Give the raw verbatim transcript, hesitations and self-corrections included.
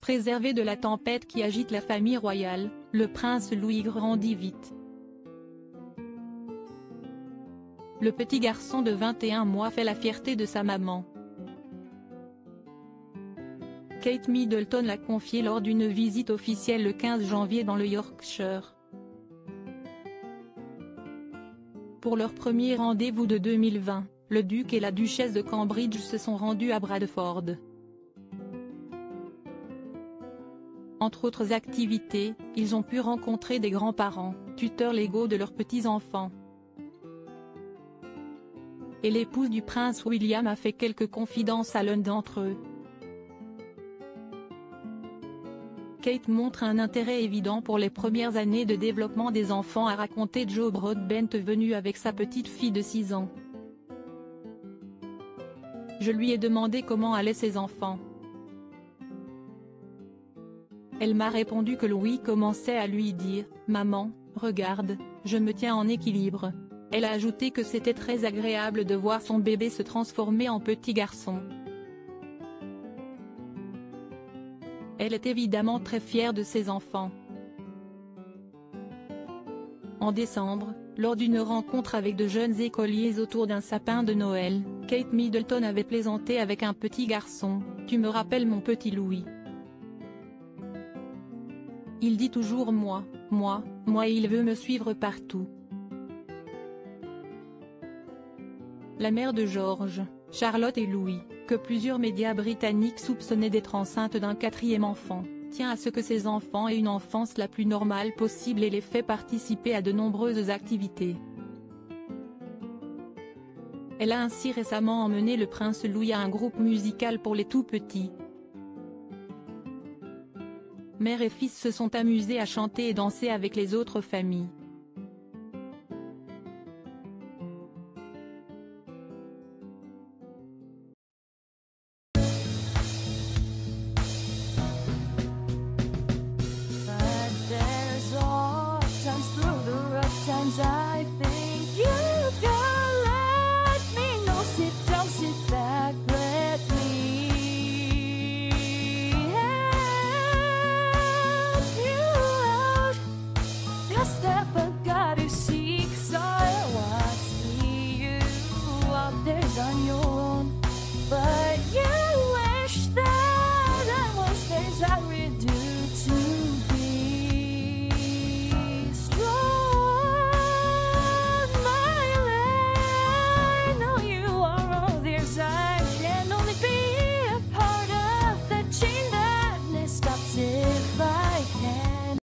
Préservé de la tempête qui agite la famille royale, le prince Louis grandit vite. Le petit garçon de vingt et un mois fait la fierté de sa maman. Kate Middleton l'a confié lors d'une visite officielle le quinze janvier dans le Yorkshire. Pour leur premier rendez-vous de deux mille vingt, le duc et la duchesse de Cambridge se sont rendus à Bradford. Entre autres activités, ils ont pu rencontrer des grands-parents, tuteurs légaux de leurs petits-enfants. Et l'épouse du prince William a fait quelques confidences à l'un d'entre eux. Kate montre un intérêt évident pour les premières années de développement des enfants, a raconté Joe Broadbent venu avec sa petite fille de six ans. Je lui ai demandé comment allaient ses enfants. Elle m'a répondu que Louis commençait à lui dire « Maman, regarde, je me tiens en équilibre ». Elle a ajouté que c'était très agréable de voir son bébé se transformer en petit garçon. Elle est évidemment très fière de ses enfants. En décembre, lors d'une rencontre avec de jeunes écoliers autour d'un sapin de Noël, Kate Middleton avait plaisanté avec un petit garçon « Tu me rappelles mon petit Louis. Il dit toujours moi, moi, moi et il veut me suivre partout ». La mère de George, Charlotte et Louis, que plusieurs médias britanniques soupçonnaient d'être enceinte d'un quatrième enfant, tient à ce que ses enfants aient une enfance la plus normale possible et les fait participer à de nombreuses activités. Elle a ainsi récemment emmené le prince Louis à un groupe musical pour les tout-petits. Mère et fils se sont amusés à chanter et danser avec les autres familles. Sometimes through the rough times I think you've got